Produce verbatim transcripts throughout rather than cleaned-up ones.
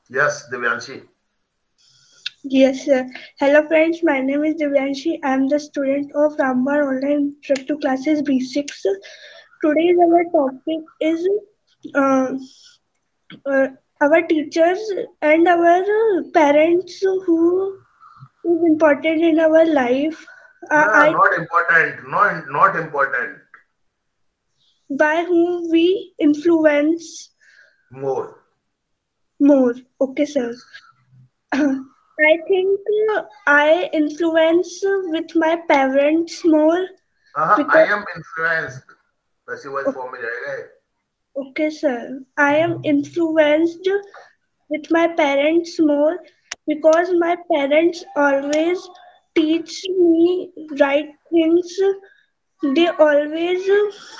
Yes, Divyanshi. Yes, sir. Hello, friends. My name is Divyanshi. I am the student of Rambar Online Instructive Classes B six. Today's our topic is uh, uh, our teachers and our parents who is important in our life. Uh, No, I not important. No, not important. by whom we influence More. more. Okay, sir. Yes. I think uh, I influence with my parents more हाँ, I because am influenced. Passive voice form में जाएगा ये. okay, sir. I am influenced with my parents more because my parents always teach me right things. They always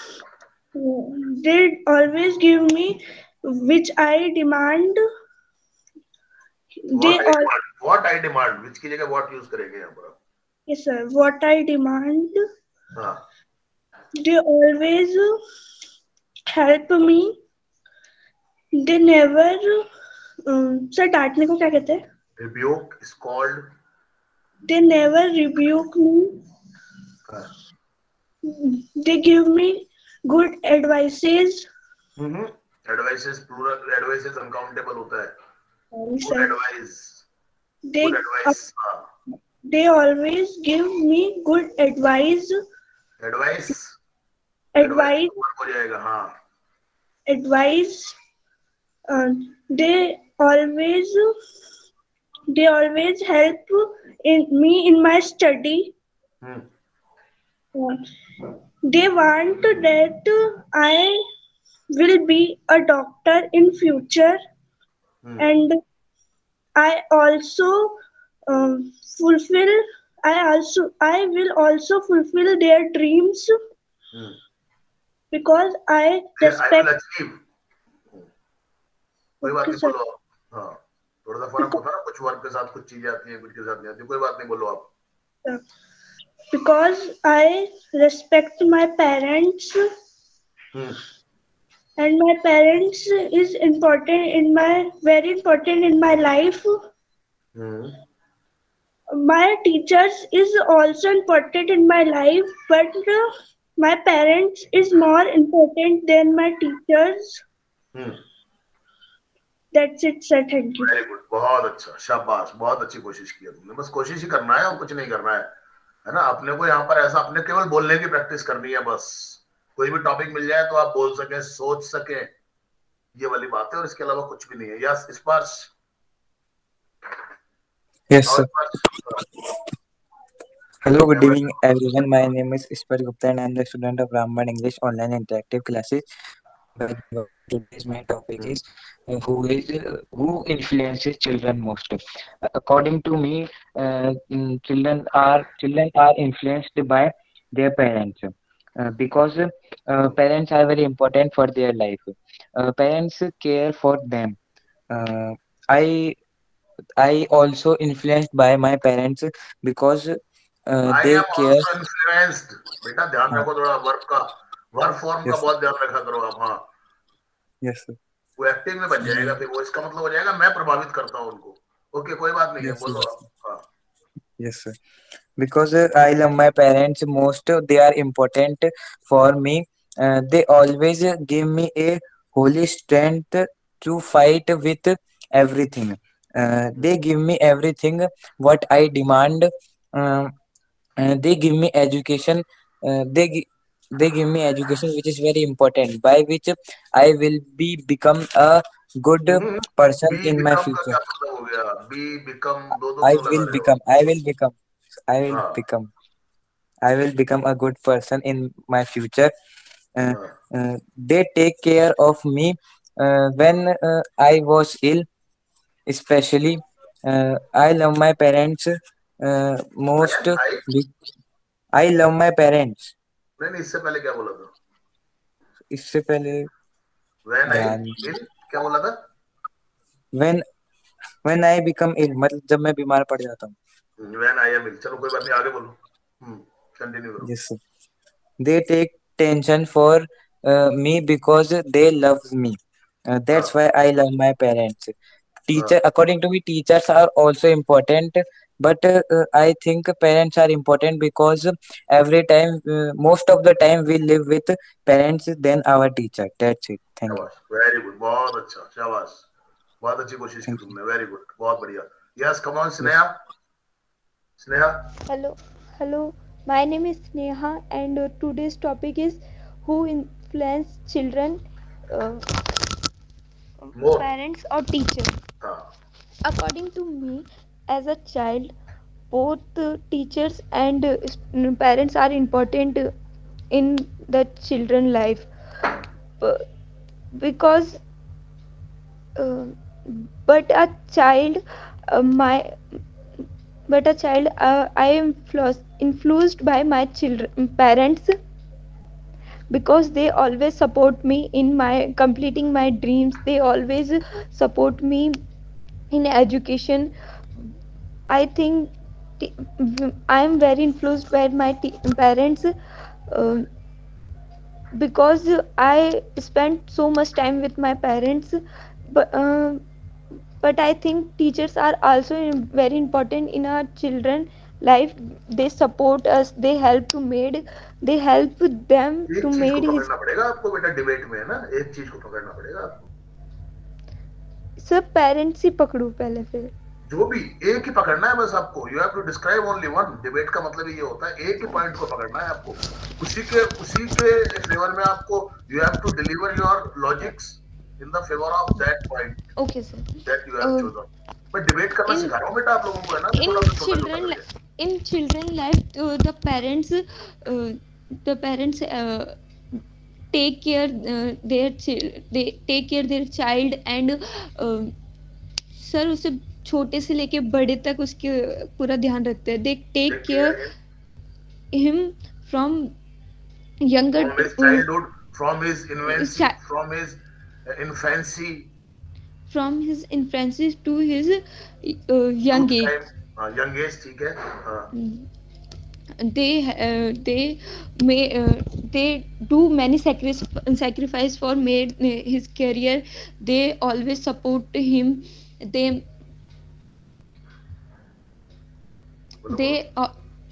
they always give me which I demand. What They I all demand. What I demand. which की जगह what use करेंगे यहाँ पर. yes, sir. What I demand, हाँ. they always help me. They never sir डांटने को क्या कहते हैं? Rebuke is called. They never rebuke me. हाँ. They give me good advices. Hmm. Advices plural. Advices uncountable होता है. Sorry, Good sir. advice. Good They uh, advice. हाँ. they always give me good advice. Advice. Advice Advice, ऊपर हो जाएगा. हाँ. advice. Uh, they always they always help in me in my study. Hmm. Uh, they want that I will be a doctor in future, hmm. and I also um, fulfill. I also I will also fulfill their dreams hmm. because I I will respect. achieve. कोई बात Okay, नहीं, sir. बोलो आप. हाँ. थोड़ा सा फर्क Because, होता है ना, कुछ वर्ग के साथ कुछ चीजें आती हैं, कुछ के साथ नहीं आती. कोई बात नहीं, बोलो आप. because I respect my parents, hmm. and my parents is important in my very important in my life. Hmm. My teachers is also important in my life, but uh, my parents is more important than my teachers. Hmm. That's it, sir. Thank you. Very good, बहुत अच्छा, शाबाश, बहुत अच्छी कोशिश की है तुमने. बस कोशिश ही करना है और कुछ नहीं करना है. है ना. अपने को यहाँ पर ऐसा, अपने केवल बोलने की प्रैक्टिस करनी है बस. कोई भी टॉपिक मिल जाए तो आप बोल सके, सोच सके. ये वाली बात है, और इसके अलावा कुछ भी नहीं है. यस स्पर्श. Yes, और sir. Sparsh. Hello, good camera. evening, everyone. My name is Ishwar Gupta, and I'm the student of Ramban English Online Interactive Classes. But today's my topic is uh, who is uh, who influences children most. Uh, according to me, uh, mm, children are children are influenced by their parents uh, because uh, parents are very important for their life. Uh, parents care for them. Uh, I I also influenced by my parents because uh, I they am care. Also influenced. बेटा ध्यान हाँ, रखो थोड़ा work का. Work form का yes, sir. बहुत ध्यान रखा करो आप. हाँ. Yes, sir. वो एक्टिव में बन जाएगा, Mm, फिर वो इसका मतलब हो जाएगा मैं प्रभावित करता हूँ उनको. ओके, कोई बात नहीं है, yes, sir. बोलो आप. हाँ. Yes, sir. Because uh, I love my parents most. They are important for me. Uh, they always give me a holy strength to fight with everything. Uh, they give me everything what I demand. Uh, uh, they give me education. Uh, they gi- they give me education which is very important, by which I will be become a good person be in my become का future. क्या मतलब हो गया? Be become दो दो I क्यों लगा will रहे हो become. आप? I will become. I will हाँ. become. I will become a good person in my future. Uh, हाँ. uh, they take care of me uh, when uh, I was ill, especially. Uh, I love my parents uh, most. Again I. be- I love my parents. नहीं नहीं, इससे पहले क्या बोला था? इससे पहले व्हेन आई ध्यान इन. क्या बोला था? when when I become ill, मतलब जब मैं बीमार पड़ जाता हूँ. When I am ill. चलो कोई बात नहीं, आगे बोलो. हम्म. कंटिन्यू करो. Yes, sir. They take tension for uh, me because they love me. Uh, that's हाँ. why I love my parents. teacher, according to me, teachers are also important, but uh, uh, I think parents are important because every time, uh, most of the time, we live with parents than our teacher. That's it. Thank you. शाबाश, very good, बहुत अच्छा, शाबाश, बहुत अच्छी कोशिश की Thank you. तुमने, very good, बहुत बढ़िया. Yes, come on Yes. Sneha. Sneha. Hello, hello. My name is Sneha, and uh, today's topic is who influence children, uh, More. parents or teachers. हाँ. According to me, as a child, both uh, teachers and uh, s- parents are important uh, in the children life. B- because uh, but a child uh, my but a child uh, I am influ- influenced by my children parents, because they always support me in my completing my dreams. They always support me in education. I think t- I am very influenced by my t- parents, uh, because I spent so much time with my parents. But uh, but I think teachers are also im- very important in our children life. They support us, they help to made they help them एक to चीज को made his. पकड़ना पड़ेगा आपको बेटा, debate में, है ना, एक चीज को पकड़ना पड़ेगा आपको. सब पेरेंट्स ही पकड़ू पहले, फिर जो भी, एक ही पकड़ना है बस आपको. You have to describe only one. Debate का मतलब ये होता है, एक ही पॉइंट को पकड़ना है आपको. उसी के उसी के फेवर में आपको, you have to deliver your logics in the favour of that point okay sir. That you have chosen. मैं डिबेट करना इन सिखा रहा हूँ बेटा आप लोगों को, है ना, in थोड़ा सा छोटा छोटा children करके. in children life, uh, the parents uh, the parents uh, take care uh, their chil- they take care their child, and uh, sir उसे छोटे से लेके बड़े तक उसके पूरा ध्यान रखते हैं. They take take care care him from younger from his uh, childhood, from his infancy, cha- from his infancy, from his infancy to his uh, young youth age. Time, young age. ठीक है. हाँ. they uh, they may uh, they do many sacri- sacrifice for made uh, his career. They always support him. they बोलो बोलो. they uh,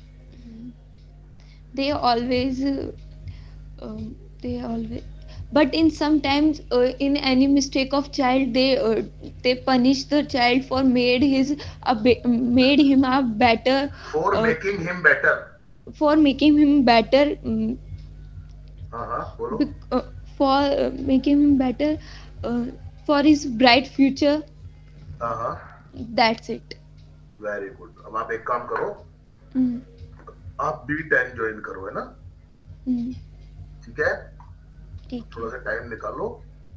they always uh, um, they always but in sometimes uh, in any mistake of child, they uh, they punish the child for made his a be- made him a better, for uh, making him better. for making him better, um, हाँ हाँ बोलो. bec- uh, for uh, making him better, uh, for his bright future. हाँ हाँ. That's it. Very good. अब आप एक काम करो, Mm, आप बी टेन ज्वाइन करो, है ना. mm, ठीक है. ठीक थोड़ा है. सा टाइम निकालो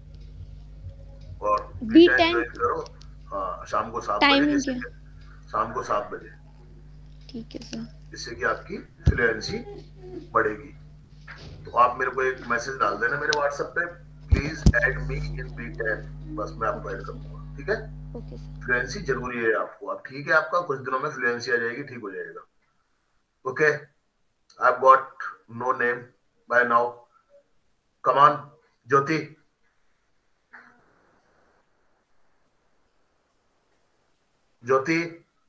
और B B ten ten join करो. हाँ, शाम को सात बजे, टाइमिंग जिससे क्या? कि शाम को सात बजे, ठीक है सर. जिससे कि आपकी फ्लुएंसी बढ़ेगी. तो आप मेरे को एक मैसेज डाल देना मेरे व्हाट्सएप पे, please add me in B ten. बस मैं आपको ऐड कर दूंगा. ठीक है. Okay sir. फ्लुएंसी जरूरी है आपको. अब ठीक है, आपका कुछ दिनों में फ्लुएंसी आ जाएगी, ठीक हो जाएगा. Okay. I have got no name by now. Come on Jyoti. Jyoti.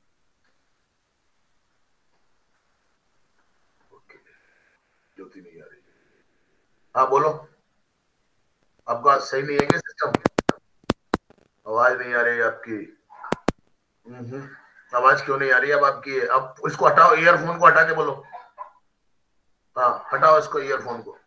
Okay, Jyoti नहीं आ रही. हाँ बोलो. आपका सही नहीं है क्या सिस्टम? आवाज नहीं आ रही है आपकी. हम्म. आवाज क्यों नहीं आ रही है अब आपकी? अब इसको हटाओ, ईयरफोन को हटा के बोलो. हाँ, हटाओ इसको, ईयरफोन को.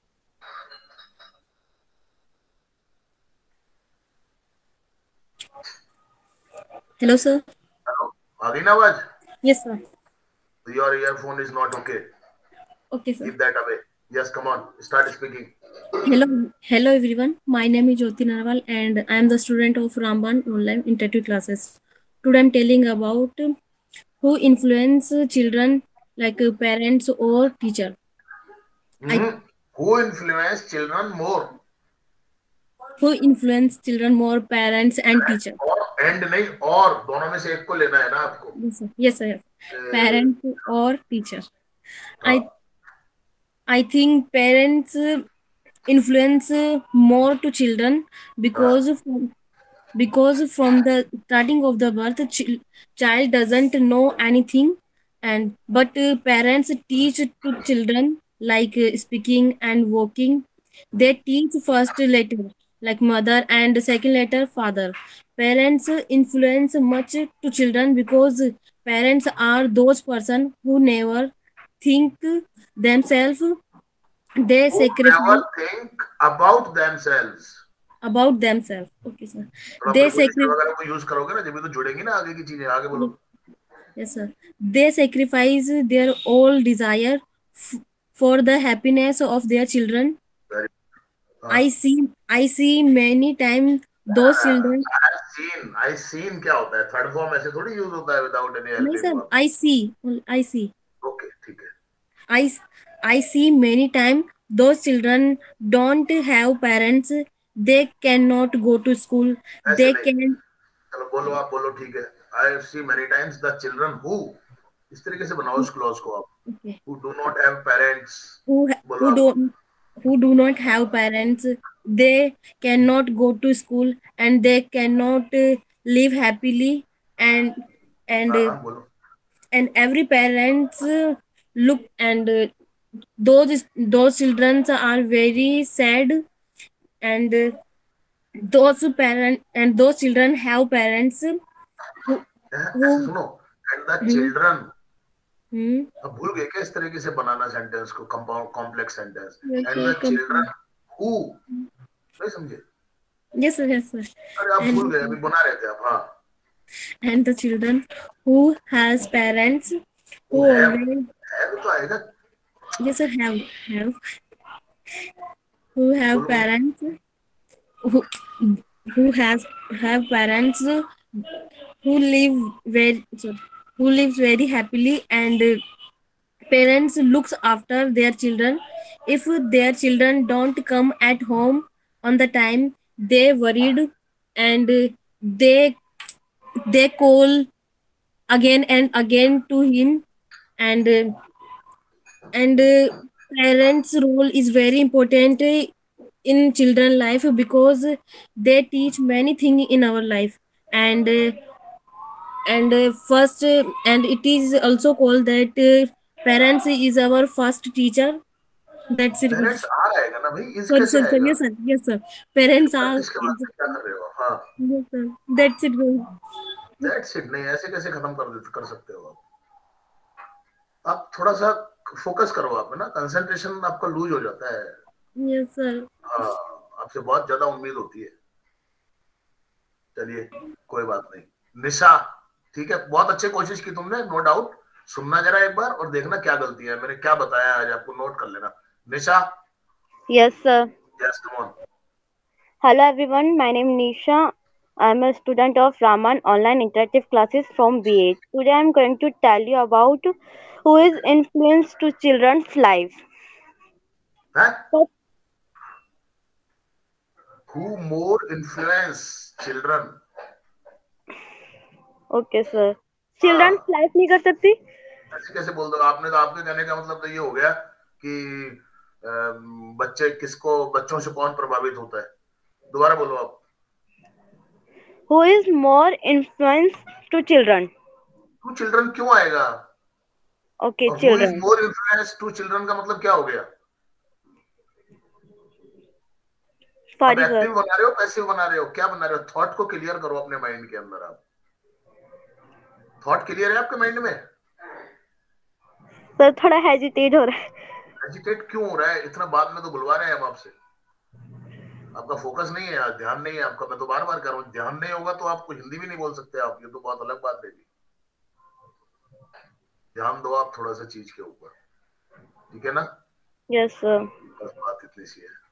Hello, sir. हेलो, आ गई ना आवाज? Yes, sir. Your earphone is not okay. Okay, sir. Keep that away. Yes, come on, start speaking. Hello, hello everyone. My name is Jyoti Narwal, and I am the student of Ramban Online Interactive Classes. Today, I'm telling about who influence children, like uh, parents or teacher. I Who influence children more? who influence children more, parents and teacher. और and नहीं, और दोनों में से एक को लेना है ना आपको. Yes, sir. Yes, sir. Parents or teacher. I I think parents uh, influence uh, more to children, because from, because from the starting of the birth, ch- child doesn't know anything, and but uh, parents teach to children like uh, speaking and walking. They teach first letter like mother and second letter father. Parents influence much to children because parents are those person who never think themselves. They Who never sacrifice think about themselves. about themselves. Okay, sir. थोड़ा They preposition sacrifice. वगैरह को use करोगे ना, जब भी तो जुड़ेंगी ना आगे की चीजें। आगे बोलो। Yes, sir. They sacrifice their all desire f- for the happiness of their children. Very- हाँ। I see, I see many times those children. I seen, I seen क्या होता है? थर्ड फॉर्म ऐसे थोड़ी यूज होता है without any No, helping sir. Verb. I see, I see. Okay ठीक है। I, s- I see many times those children don't have parents. They cannot go to school. ऐसे They नहीं, can. चलो बोलो, आप बोलो ठीक है। I see many times the children who, इस तरीके से बनाओ इस क्लॉज को आप। Okay. Who do not have parents, Who बोलो who आप। don't who do not have parents. They cannot go to school and they cannot uh, live happily, and and हाँ uh, हाँ बोलो। and every parents uh, look, and uh, those those children are very sad, and uh, those parent and those children have parents who हैं, who ऐसे सुनो। And the hmm, children, hmm, अब भूल गए क्या इस तरीके से बनाना सेंटेंस को, compound complex sentence. yes, and sir, the complete. Children who, नहीं समझे? Yes, sir, yes, sir. अरे आप भूल and गए, अभी बना रहे थे आप। हाँ, and the children who has parents who who have, always. Have तो आएगा। Yes, sir, have have who have बोलो बोलो। parents who who has have parents who live very sorry, who lives very happily, and uh, parents looks after their children. If their children don't come at home on the time, they worried, and uh, they they call again and again to him, and uh, and uh, parents role is very important uh, in children life because they teach many things in our life, and uh, and uh, first uh, and it is also called that uh, parents is our first teacher. That's it. Parents आ आएगा ना भाई, is Sorry, कैसे sir, sir. आएगा? Yes, sir. Yes, sir. Parents पर are. इसके बाद में क्या कर रहे हो? हाँ, Yes, sir. That's it. That's it. नहीं, ऐसे कैसे खत्म कर दे कर सकते हो आप? आप थोड़ा सा फोकस करो, आप है ना, कंसंट्रेशन आपका लूज हो जाता है। Yes, sir. हाँ, आपसे बहुत ज्यादा उम्मीद होती है। चलिए कोई बात नहीं। निशा, ठीक है, बहुत अच्छी कोशिश की तुमने, नो डाउट। सुनना जरा एक बार और देखना क्या गलती है, मैंने क्या बताया आज आपको, नोट कर लेना। Nisha, Yes, sir. Yes come on. Hello, everyone. My name is Nisha. I'm a student of Raman Online Interactive Classes from B eight. Today, I'm going to tell you about who is influence to children's life. Who more influence children? Okay, sir. Children's life नहीं कर सकती? ऐसे कैसे बोल दो? आपने तो, आपके कहने का मतलब तो ये हो गया कि अम, बच्चे किसको, बच्चों से कौन प्रभावित होता है? दोबारा बोलो आप। Who is more influence to children? To children क्यों आएगा? Okay, और who is children. more influence to children का मतलब क्या हो गया? आप Sorry, sir. एक्टिव बना रहे हो, पैसिव बना रहे हो, क्या बना रहे हो? थॉट को क्लियर करो अपने माइंड के अंदर। आप थॉट क्लियर है आपके माइंड में? सर थोड़ा हेजिटेट हो रहा है। हेजिटेट क्यों हो रहा है? इतना बाद में तो बुलवा रहे हैं हम आपसे। आपका फोकस नहीं है, ध्यान नहीं है आपका। मैं तो बार बार कर रहा हूँ, ध्यान नहीं होगा तो आपको हिंदी भी नहीं बोल सकते आप, ये तो बहुत अलग बात रहेगी। ध्यान दो आप थोड़ा सा चीज के ऊपर, ठीक है ना? Yes sir. बस बात इतनी सी है।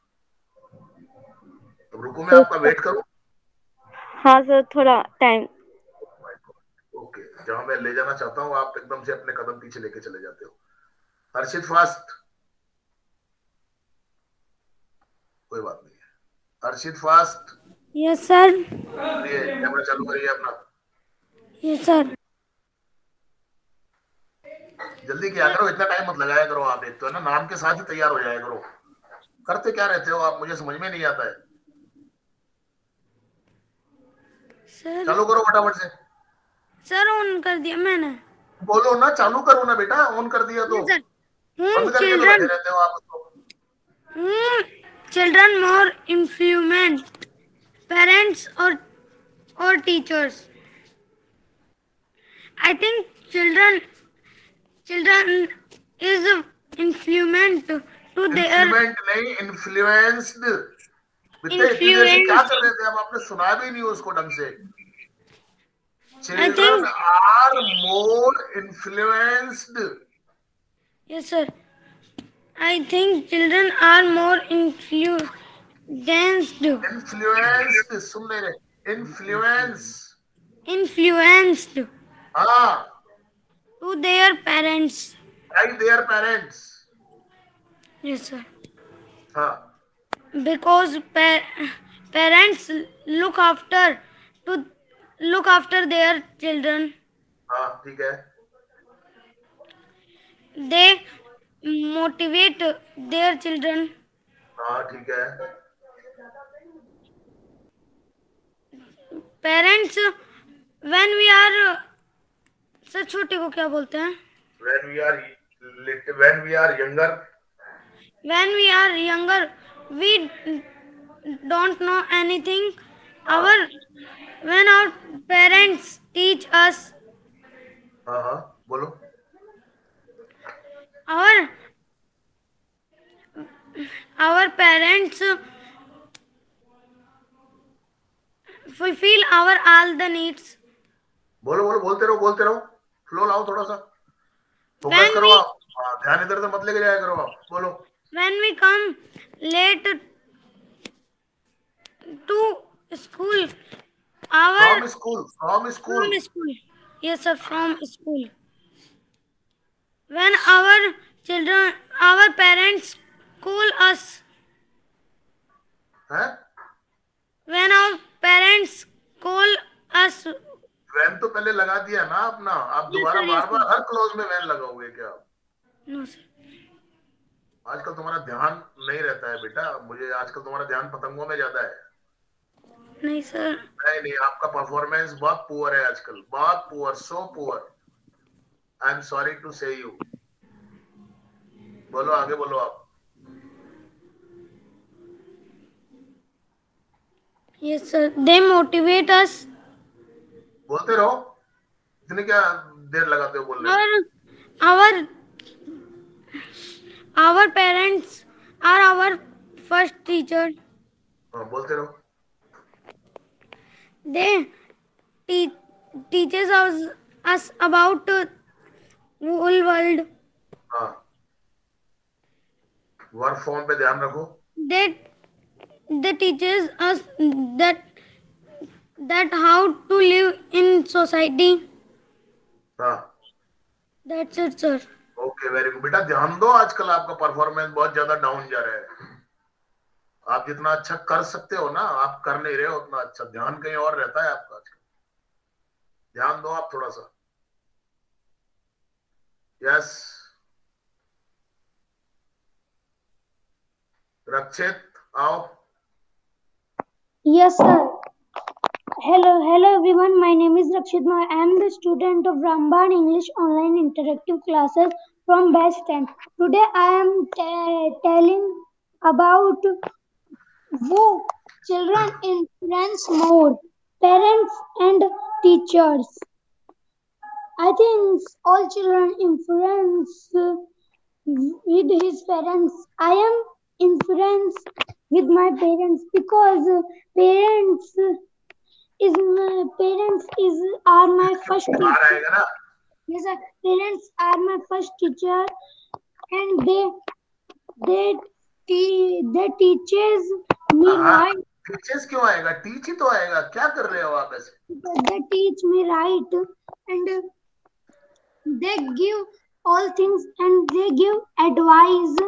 तो रुको, मैं आपका वेट करूं? हाँ सर, थोड़ा टाइम। ओके, जहां मैं ले जाना चाहता हूँ आप एकदम से अपने कदम पीछे लेके चले जाते हो। हर्षित फास्ट, कोई बात नहीं है। Harshit fast. Yes sir. Camera चालू करिए अपना। Yes sir. जल्दी किया करो, इतना टाइम मत लगाया करो आप। एक तो है ना, नाम के साथ ही तैयार हो जाया करो। करते क्या रहते हो आप, मुझे समझ में नहीं आता है। सर चालू करो फटाफट से। सर ऑन कर दिया मैंने। बोलो ना, चालू करो ना बेटा, ऑन कर दिया तो। सर बंद करके तो बैठे रहते हो आप उसको। children more influence parents or or teachers. I think children children is influenced to their influent नहीं, इन्फ्लुएंस्ड। बेटे इतनी देर से क्या कर रहे थे आप? आपने सुना भी नहीं उसको ढंग से। Children are more influenced. Yes sir. I think children are more influenced. Influenced सुन ले रहे, इन्फ्लुएंस। Influenced हाँ, to their parents. by their parents। Yes sir. हाँ, Because pa- parents look after to look after their children. हाँ ठीक है। They motivate their children. हाँ ठीक है। Parents when we are sir छोटे को क्या बोलते हैं? When we are lit- when we are younger, When we are younger, we don't know anything. Our when our parents teach us, हाँ हाँ बोलो। our our parents fulfill our all the needs. बोलो बोलो, बोलते रहो बोलते रहो, फ्लो लाओ थोड़ा सा, फोकस When करो we आप। हाँ, ध्यान इधर से मत लेके जाया करो आप। बोलो। when we come late to school, our from school, from school. from school. Yes sir, from school. When our children, our parents call us. हैं? When our parents call us. When तो पहले लगा दिया ना अपना, आप दोबारा बार बार हर क्लोज में वैन लगाओगे क्या? No sir. आजकल तुम्हारा ध्यान नहीं रहता है बेटा, मुझे आजकल तुम्हारा ध्यान पतंगों में ज्यादा है। नहीं सर। नहीं नहीं, आपका परफॉर्मेंस बहुत पुअर है आजकल, बहुत poor, so poor. I am sorry to say you. बोलो आगे, बोलो आप। Yes sir, they motivate us. बोलते रहो, इतनी क्या देर लगाते हो बोलने में? Our our our parents are our first teacher. हाँ, बोलते रहो। They teach teaches us us about the whole world. हाँ, वर्क फॉर्म पे ध्यान रखो। They they teaches us that that how to live in society. हाँ, That's it sir. Okay, very good बेटा, ध्यान दो। आजकल आपका परफॉर्मेंस बहुत ज्यादा डाउन जा रहा है। आप जितना अच्छा कर सकते हो ना, आप कर नहीं रहे हो उतना अच्छा। ध्यान कहीं और रहता है आपका आजकल। ध्यान दो आप थोड़ा सा। यस, रक्षित आओ। Yes sir. Hello, hello everyone. My name is Rakshit. Ma- I am the student of Ramban English Online Interactive Classes from Batch ten. Today I am t- telling about who children influence more, parents and teachers. I think all children influence uh, with his parents. I am influenced with my parents because uh, parents uh, is my parents is are my first बाहर teacher. आएगा ना? Yes sir, parents are my first teacher and they they te- they teaches me हाँ, right. Teachers क्यों आएगा? Teach ही तो आएगा। क्या कर रहे हो आप ऐसे? They teach me right and they give all things and they give advice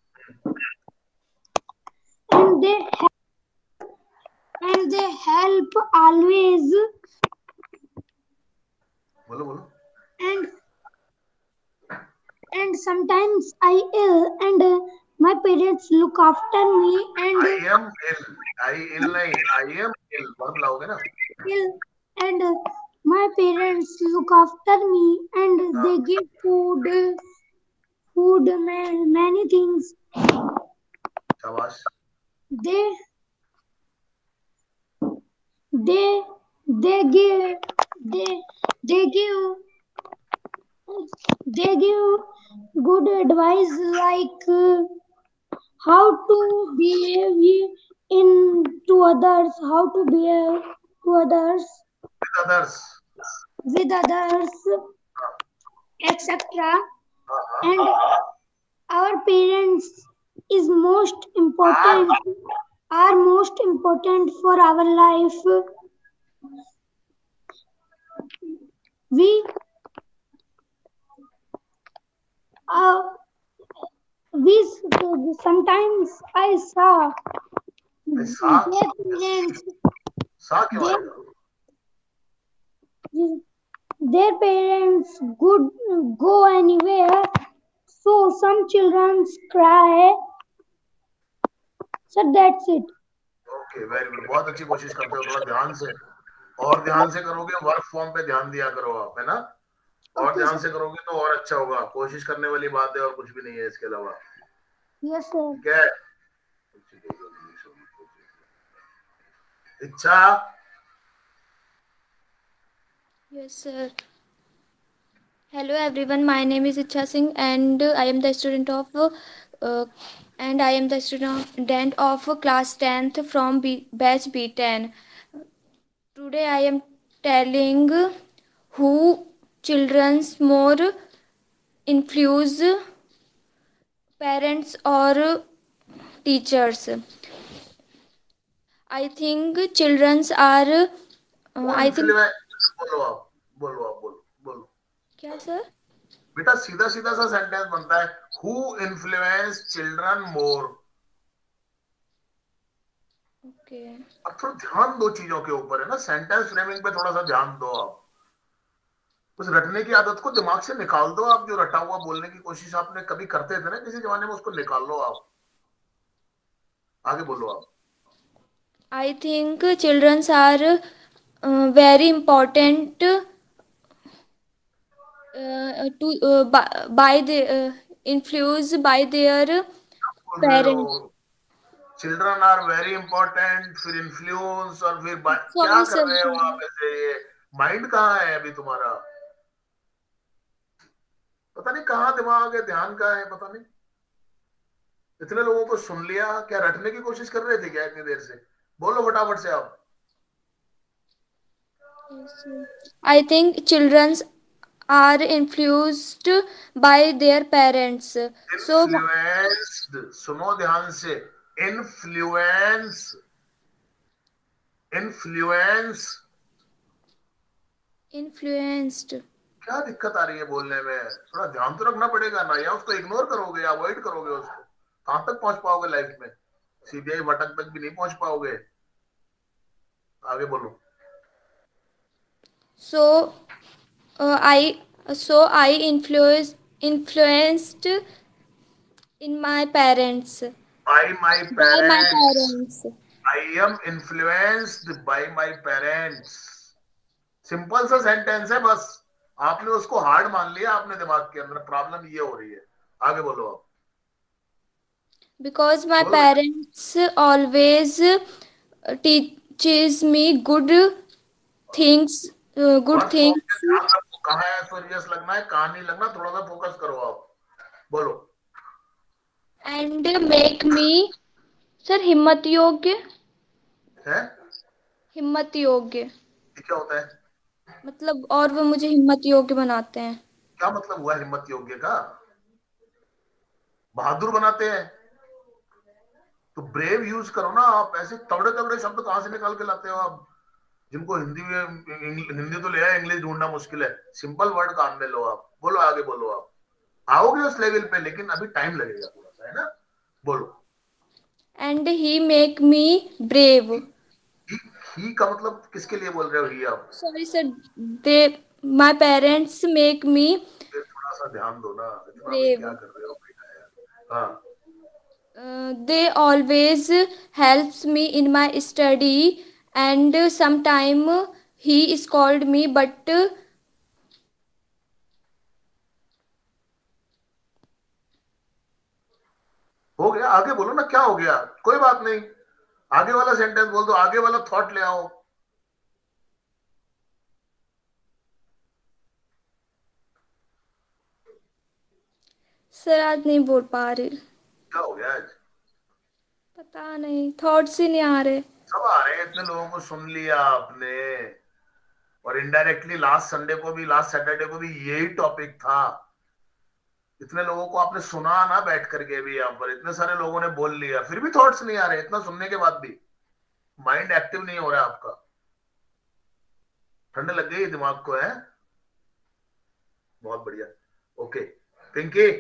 and they help, and they help always बोलो बोलो। and and sometimes I ill and uh, my parents look after me and I am ill, I ill नहीं, I am ill, verb लाओगे ना? ill and uh, my parents look after me and they give food, food, ma- many things. शाबाश. They they they give they they give they give good advice like uh, how to behave in to others, how to behave to others With others. with others, et cetera. हाँ, हाँ. And our parents is most important, are most important for our life. We uh, we sometimes I saw सा their parents सा क्यों their, आएगा? their parents good go anywhere, so some children cry. So that's it. Okay, very good. बहुत अच्छी कोशिश करते हो. थोड़ा ध्यान से और ध्यान से करोगे. वर्क फॉर्म पे ध्यान दिया करो आप, है ना. और ध्यान से करोगे तो और अच्छा होगा. कोशिश करने वाली बात है और कुछ भी नहीं है इसके अलावा. Yes sir. ठीक है. इच्छा. Yes, sir. Hello everyone, my name is Icha Singh and I am the student of uh, and I am the student of class tenth from B, batch B ten. Today I am telling who children's more influence parents or teachers. I think children's are uh, I think बोलो आप बोलो आप बोलो बोलो. क्या sir? बेटा सीधा सीधा सा सेंटेंस बनता है. Who influence children more. Okay. अब थोड़ा ध्यान दो चीजों के ऊपर, है ना. सेंटेंस फ्रेमिंग पे थोड़ा सा ध्यान दो आप. उस रटने की आदत को दिमाग से निकाल दो आप. जो रटा हुआ बोलने की कोशिश आपने कभी करते थे ना किसी जमाने में, उसको निकाल लो आप. आगे बोलो आप. I think children are uh, very important uh, to uh, by, by the uh, influenced by their parents. Children are very important, फिर इन्फ्लुएंस और फिर क्या Sorry, कर sir. रहे हो आप ऐसे. ये माइंड कहाँ है अभी तुम्हारा? पता नहीं कहाँ दिमाग है, ध्यान कहाँ है, पता नहीं. इतने लोगों को सुन लिया, क्या रटने की कोशिश कर रहे थे क्या इतनी देर से? बोलो फटाफट से आप. I think children are influenced by their parents. So Influenced, सुनो ध्यान से. Influence, influence. influenced. क्या दिक्कत आ रही है बोलने में? थोड़ा ध्यान तो रखना पड़ेगा ना. या उसको इग्नोर करोगे या अवॉइड करोगे उसको, कहां तक पहुंच पाओगे लाइफ में? सीबीआई भटक तक भी नहीं पहुंच पाओगे. आगे बोलो. So uh, I so I influenced influenced in my parents. By my By parents. my parents. I am influenced by my parents. Simple सा सेंटेंस है बस. आपने उसको हार्ड मान लिया आपने दिमाग के अंदर. प्रॉब्लम ये हो रही है. आगे बोलो आप. Because my parents always teaches me good things, uh, good things. कहाँ है सीरियस लगना है, कहाँ नहीं लगना, थोड़ा सा फोकस करो आप. बोलो. And make me सर हिम्मत योग्य है. हिम्मत योग्य क्या होता है? मतलब और वो मुझे हिम्मत योग्य बनाते हैं. क्या मतलब हुआ हिम्मत योग्य का? बहादुर बनाते हैं. तो ब्रेव यूज करो ना आप. ऐसे तगड़े तगड़े शब्द कहां से निकाल के लाते हो आप, जिनको हिंदी में हिंदी तो ले आए, इंग्लिश ढूंढना मुश्किल है. सिंपल वर्ड काम में लो आप. बोलो आगे बोलो आप. आओगे उस लेवल पे, लेकिन अभी टाइम लगेगा थोड़ा सा, है ना. बोलो. And he make me brave. He का मतलब किसके लिए बोल रहे हो ही आप? Sorry sir. They my parents make me. थोड़ा सा ध्यान दो ना. ब्रेव. क्या कर रहे हो बेटा यार? हाँ. Uh, they always helps me in my study and sometime he scolded me, but uh, हो गया, आगे बोलो ना, क्या हो गया, कोई बात नहीं, आगे वाला सेंटेंस बोल दो, आगे वाला थॉट ले आओ। सर आज नहीं बोल पा रही। क्या हो गया आज? पता नहीं, थॉट्स ही नहीं आ रहे। सब आ रहे हैं, इतने लोगों को सुन लिया आपने, और इनडायरेक्टली लास्ट संडे को भी, लास्ट सैटरडे को भी यही टॉपिक था। इतने लोगों को आपने सुना ना बैठ करके भी, यहाँ पर इतने सारे लोगों ने बोल लिया, फिर भी थॉट्स नहीं आ रहे, इतना सुनने के बाद भी माइंड एक्टिव नहीं हो रहा आपका। ठंड लग गई दिमाग को, है? बहुत बढ़िया। Okay Pinky.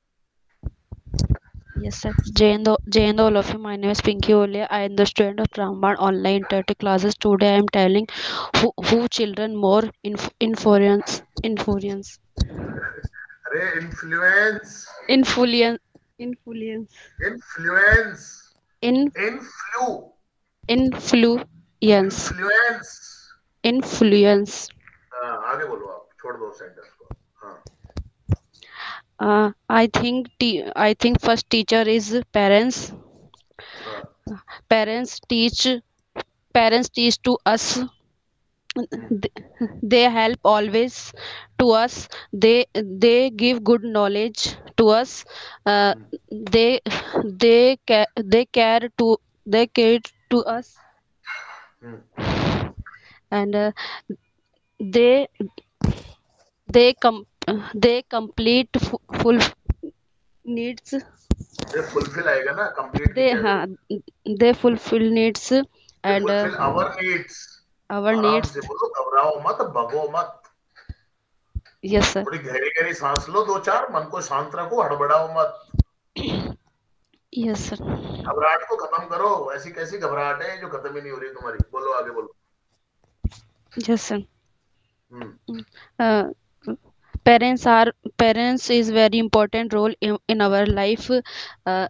Yes, sir. Jai and Jai and all of you. My name is Pinky Olia. I am the student of Ramban online thirty classes. Today I am telling who, who children more inf influence influence अरे influence influence influence influence in influ influence influence influence. हाँ, आगे बोलो आप, छोड़ दो sentence को। हाँ Uh, I think te I think first teacher is parents. हाँ Parents teach parents teach to us. Th- They help always to us. They they give good knowledge to us. Uh, they they care they care to they care to us, hmm, and uh, they they com they complete fu- full needs. ये fulfil आएगा ना, complete They नहीं हाँ आएगा। they fulfill needs ये and uh, fulfil our needs. our आराम needs. से बोलो, घबराओ मत, भगो मत, Yes, sir. थोड़ी गहरी गहरी सांस लो, दो चार, मन को शांत रखो, हड़बड़ाओ मत, Yes, sir. घबराहट को खत्म करो। ऐसी कैसी घबराहट है जो खत्म ही नहीं हो रही तुम्हारी? बोलो आगे बोलो। Yes, sir. Hmm Uh, parents are parents is very important role in, in our life. Uh,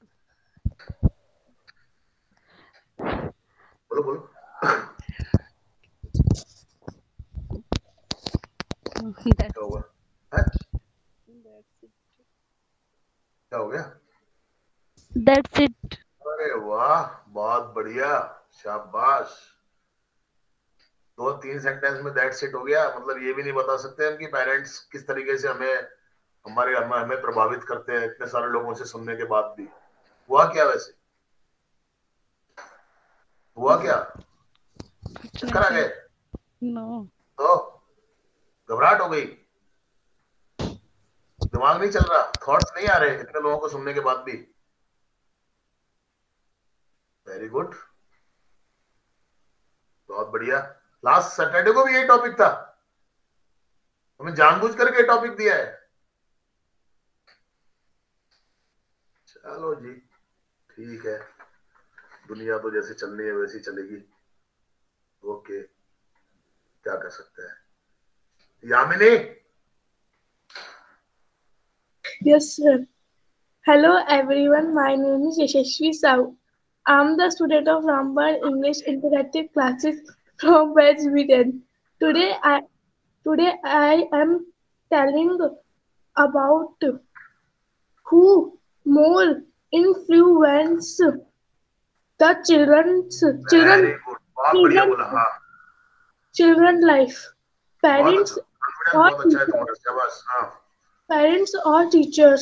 बोलो बोलो। that, क्या हुआ है? क्या हो गया? that's it. अरे वाह, बहुत बढ़िया, शाबाश। दो तीन सेंटेंस में दैट्स इट हो गया। मतलब ये भी नहीं बता सकते हम कि पेरेंट्स किस तरीके से हमें हमारे हमें हमें प्रभावित करते हैं, इतने सारे लोगों से सुनने के बाद भी। हुआ क्या वैसे? हुआ क्या? चक्कर आ गए? No. तो घबराहट हो गई, दिमाग नहीं चल रहा, थॉट्स नहीं आ रहे इतने लोगों को सुनने के बाद भी? वेरी गुड, बहुत बढ़िया। लास्ट सैटरडे को भी ये टॉपिक था, हमें जानबूझ करके टॉपिक दिया है। चलो जी, ठीक है, दुनिया तो जैसे चलनी है वैसी चलेगी। ओके, क्या कर सकते हैं। Yamini. Yes, sir. Hello, everyone. My name is Yashashvi Sahu. I'm the student of Ramban English Interactive Classes from batch B ten. Today, I today I am telling about who more influence the children's children very good, बहुत बढ़िया children बोला। हाँ, children life. बहुत Parents अच्छा, confidence or बहुत अच्छा है teachers. तुम्हारा, शाबाश। हाँ, Parents or teachers.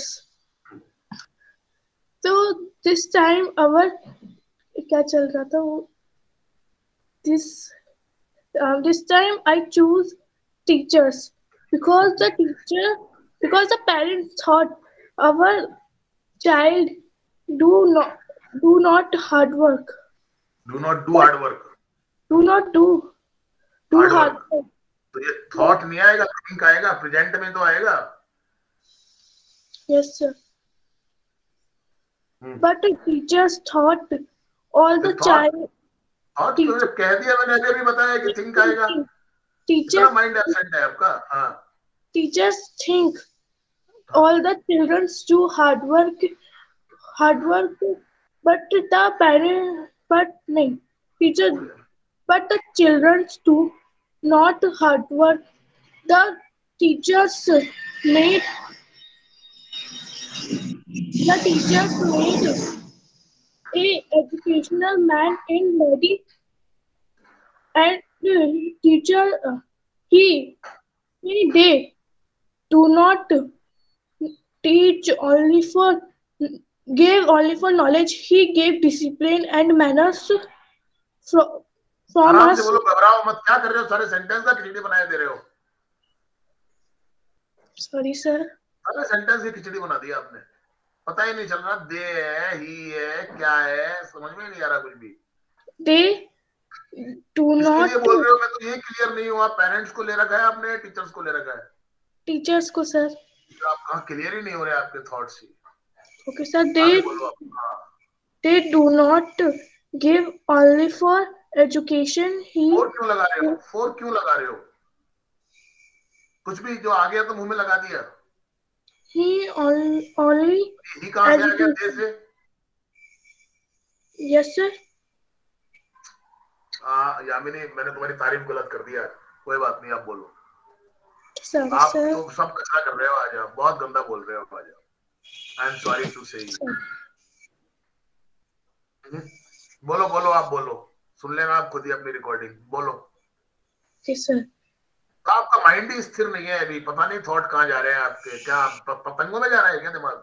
So this time our क्या चल रहा था वो this uh, this time I choose teachers because the teacher because the parents thought our child do not do not hard work do not do hard work. do not do do Hard hard work. work. तो ये thought नहीं आएगा, think आएगा, present में तो आएगा। Yes, sir. Hmm. But the teachers thought all the The thought- child thought तो जब कह दिया मैंने, अभी भी बताया कि थिंक आएगा। teachers कितना माइंड एब्सेंट है आपका। हाँ, teachers think all the children do hard work hard work but the parents but nahi teacher but the children do not hard work. The teachers made the teachers made a educational man and lady, and uh, teacher uh, he he they do not teach only for gave only for knowledge. He gave discipline and manners from from आराम से us. बोलो, घबराओ मत। क्या कर रहे हो? सारे सेंटेंस का खिचड़ी बनाए दे रहे हो। Sorry sir. सारे सेंटेंस की खिचड़ी बना दी आपने। पता ही नहीं चल रहा दे है, ही है, क्या है, समझ में नहीं आ रहा कुछ भी। They do किसके not लिए बोल रहे हो? मैं तो ये क्लियर नहीं हुआ। पेरेंट्स को ले रखा है आपने, टीचर्स को ले रखा है? teachers को sir. तो आप कहाँ क्लियर ही नहीं हो रहे आपके थॉट्स ही। Okay sir. आगे They बोलो आप। हाँ। they do not give only for education. He for क्यों लगा रहे हो? फोर क्यों लगा रहे हो? कुछ भी जो आ गया तो मुंह में लगा दिया। he on, only ही कहाँ से आ गया? दे से? yes sir. हाँ यामिनी, मैंने तुम्हारी तारीफ गलत कर दिया। कोई बात नहीं, आप बोलो। Sorry आप sir. तो सब कचरा कर रहे हो आज। आप बहुत गंदा बोल रहे हो आज। आई एम सॉरी टू से। बोलो बोलो, आप बोलो। सुन लेना आप खुद ही अपनी रिकॉर्डिंग। बोलो। Okay sir. तो आपका माइंड ही स्थिर नहीं है अभी। पता नहीं थॉट कहाँ जा रहे हैं आपके। क्या प- पतंगों में जा रहा है क्या दिमाग?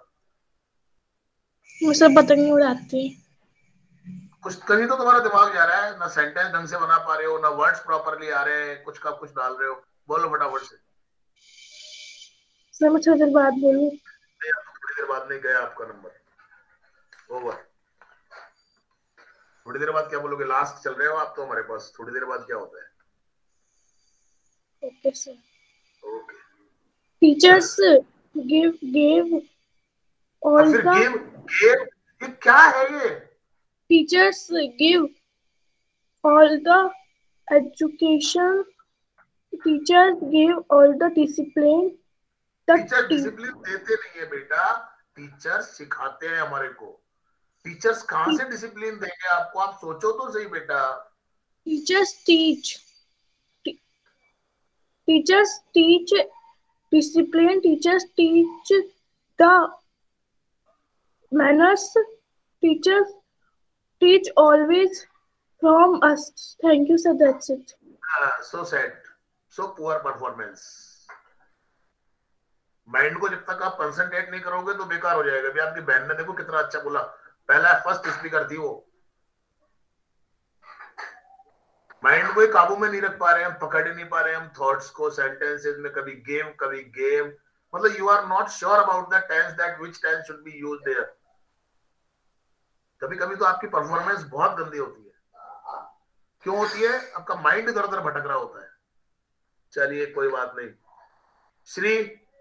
वो सब पतंग उड़ाते हैं। कुछ कहीं तो तुम्हारा दिमाग जा रहा है। ना सेंटेंस ढंग से बना पा रहे हो, ना वर्ड्स प्रॉपरली आ रहे हैं, कुछ का कुछ डाल रहे हो। बोलो फटाफट से। सर मैं थोड़ी देर बाद बोलूँ? नहीं, आप थोड़ी देर बाद नहीं गया आपका नंबर। ओवर। थोड़ी देर बाद क्या बोलोगे? लास्ट चल रहे हो आप तो हमारे पास। थोड़ी देर बाद क्या होता है? Okay sir. Okay. Teachers give gave all और फिर the गेम गेम ये क्या है? ये teachers give all the education. Teachers give all the discipline. The teacher te- discipline देते नहीं है बेटा, टीचर सिखाते हैं हमारे को। टीचर्स कहाँ से डिसिप्लिन देंगे आपको? आप सोचो तो सही बेटा। teachers teach. Te- teachers teach discipline. Teachers teach the manners. Teachers teach always from us. Thank you sir. That's it. So sad, so poor performance. Mind को जब तक आप कंसंट्रेट नहीं करोगे तो बेकार हो जाएगा। अभी आपकी बहन ने देखो कितना अच्छा बोला। पहला फर्स्ट स्पीकर थी वो। माइंड को ही काबू में नहीं रख पा रहे हैं हम, पकड़ ही नहीं पा रहे हैं हम थॉट्स को सेंटेंसेस में। कभी गेम कभी गेम, मतलब you are not sure about the tense that which tense should be used there. कभी कभी तो आपकी परफॉर्मेंस बहुत गंदी होती है। क्यों होती है? आपका माइंड इधर उधर भटक रहा होता है। चलिए कोई बात नहीं। Shri.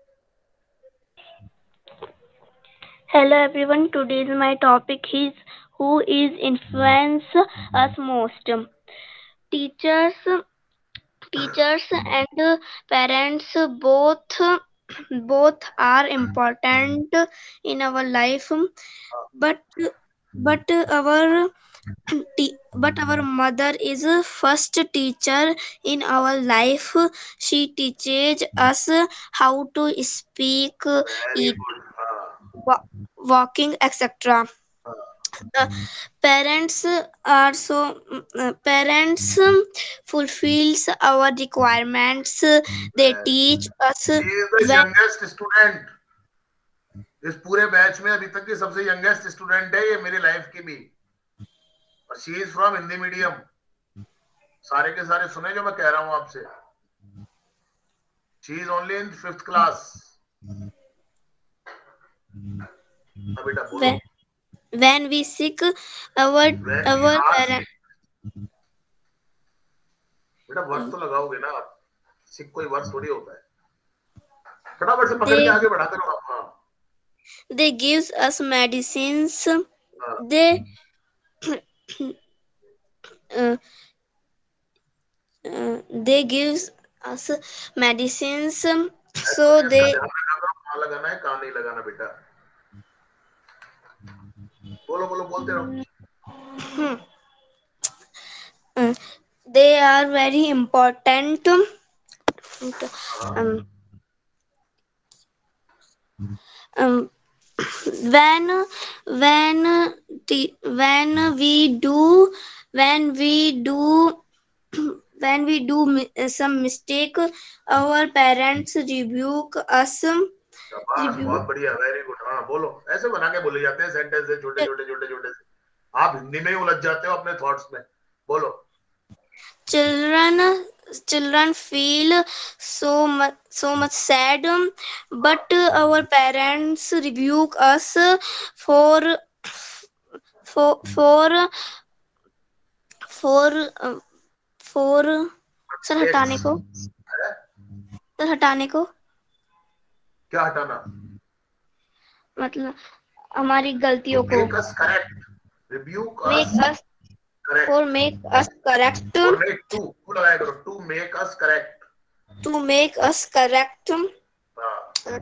Hello everyone. Today's my topic is who is influence us most. Teachers, teachers and parents both both are important in our life, but but our te- but our mother is a first teacher in our life. She teaches us how to speak, very eat, good. हाँ wa- walking, etc. हाँ। Uh, parents are so uh, parents fulfills our requirements. They teach us she is the when youngest student इस पूरे batch में। अभी तक की सबसे youngest student है ये मेरी लाइफ की भी। और she is from Hindi medium. सारे के सारे सुने जो मैं कह रहा हूं आपसे। She is only in fifth class. अब बेटा बोलो। when, when we seek our When we our are parents. sick। बेटा वर्ड तो लगाओगे ना आप। सिक कोई वर्ड थोड़ी होता है। फटाफट से पकड़ के they आगे बढ़ा करो आप। हाँ they gives us medicines. हाँ। They uh, uh, they gives us medicines, so SOS का they ध्यान रखा करो। कहाँ लगाना है कहाँ नहीं लगाना बेटा। बोलो बोलो, बोलते रहो। uh, they are very important. Um, um, when when the when we do when we do when we do mi- some mistake, our parents rebuke us. शाबाश, rebuke बहुत बढ़िया, वेरी गुड। हाँ बोलो, ऐसे बना के बोले जाते हैं सेंटेंस है, छोटे छोटे छोटे छोटे से। आप हिंदी में ही उलझ जाते हो अपने थॉट्स में। बोलो। children children feel so much so much sad, but our parents rebuke us for for for for uh, for sir हटाने को सर हटाने को क्या हटाना? मतलब हमारी गलतियों को। Make us correct, rebuke make us us correct, for make us correct or make to to लगाया करो, to make us correct, to make us correct. हाँ,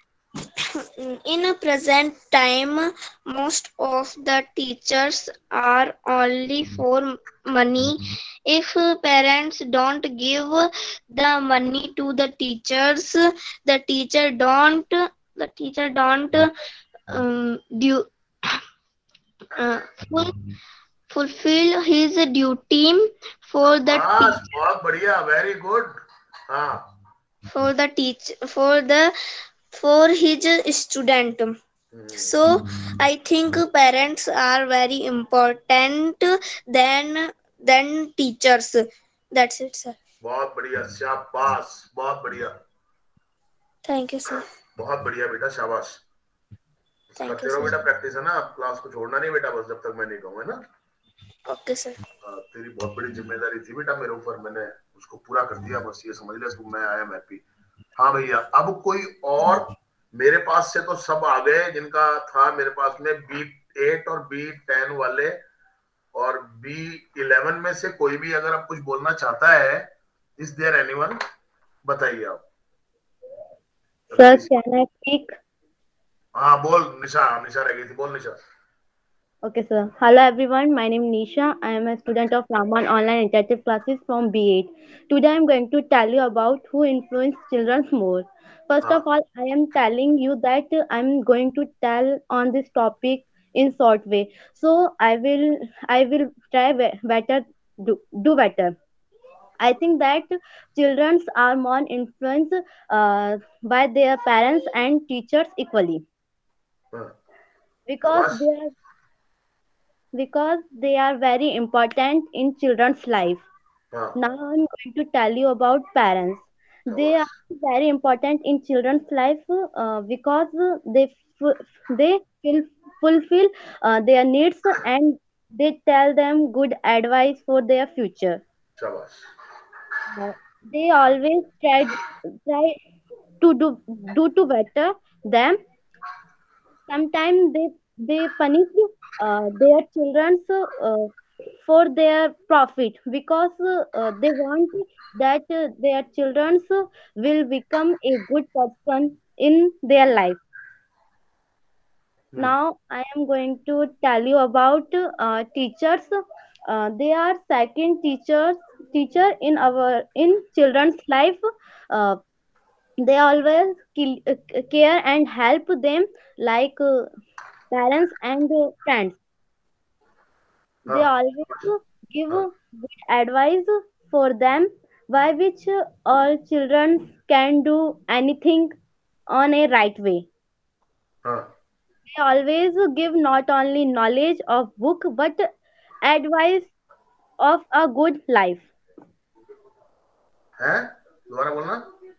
In a present time, most of the teachers are only for money. If parents don't give the money to the teachers, the teacher don't the teacher don't um, do uh, full, fulfill his duty for the बस teach बहुत बढ़िया, very good. हाँ, for the teach for the for his student. So I think parents are very important than than teachers. That's it, sir. बहुत बढ़िया, शाबाश, बहुत बढ़िया, Thank you, sir. बहुत बढ़िया बेटा, शाबाश। Thank करते you, रहो sir. बेटा, प्रैक्टिस है ना, क्लास को छोड़ना नहीं बेटा, बस जब तक मैं नहीं कहूँ, है ना। Okay, sir. हाँ, तेरी बहुत बड़ी जिम्मेदारी थी बेटा मेरे ऊपर, मैंने उसको पूरा कर दिया, बस ये समझ ले तू, मैं आई एम हैप्पी। हाँ भैया, अब कोई और, मेरे पास से तो सब आ गए जिनका था मेरे पास में बी एट और बी टेन वाले, और बी इलेवन में से कोई भी अगर आप कुछ बोलना चाहता है, इज देयर एनीवन? बताइए आप। Sir, can I speak? हाँ बोल निशा, निशा रह गई थी, बोल निशा। Okay, sir. Hello, everyone. My name is Nisha. I am a student of Raman Online Interactive Classes from B eight. Today, I am going to tell you about who influenced children more. First हाँ of all, I am telling you that I am going to tell on this topic in short way. So, I will I will try be- better do, do better. I think that children are more influenced uh, by their parents and teachers equally हाँ, because शाबाश। they are because they are very important in children's life. हाँ, Now I'm going to tell you about parents. They are शाबाश। very important in children's life uh, because they fu- they feel, fulfill uh, their needs and they tell them good advice for their future. शाबाश। Uh, they always try try to do do to better them. Sometimes they they punish uh, their children uh, for their profit because uh, they want that uh, their children will become a good person in their life. Hmm, Now I am going to tell you about uh, teachers. Uh, they are second teachers teacher in our in children's life. Uh, they always kill, uh, care and help them like uh, parents and uh, friends. They हाँ, always give हाँ, good advice for them by which uh, all children can do anything on a right way. हाँ, They always give not only knowledge of book but advice of a good life. है, दोबारा बोलना।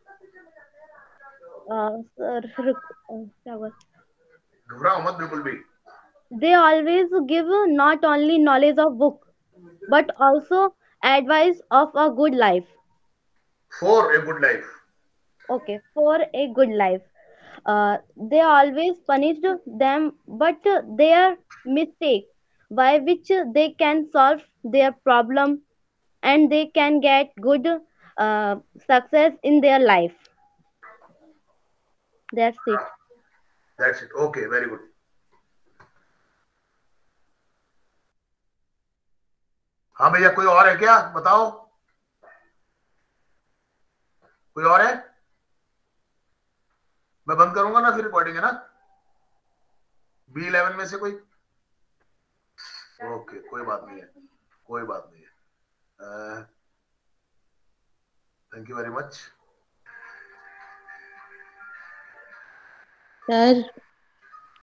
Uh, sir, uh, क्या हुआ? घबराओ मत बिल्कुल भी। They always give not only knowledge of book but also advice of a good life. For a good life. Okay, for a good life. Uh, they always punished them, but their mistake by which they can solve their problem and they can get good uh, success in their life. That's it. That's it, okay, very good. हाँ भैया, कोई और है क्या? बताओ। कोई और है? मैं बंद करूंगा ना फिर रिकॉर्डिंग, है ना? बी इलेवन में से कोई? ओके, कोई बात नहीं है, कोई बात नहीं है। Thank you very much sir.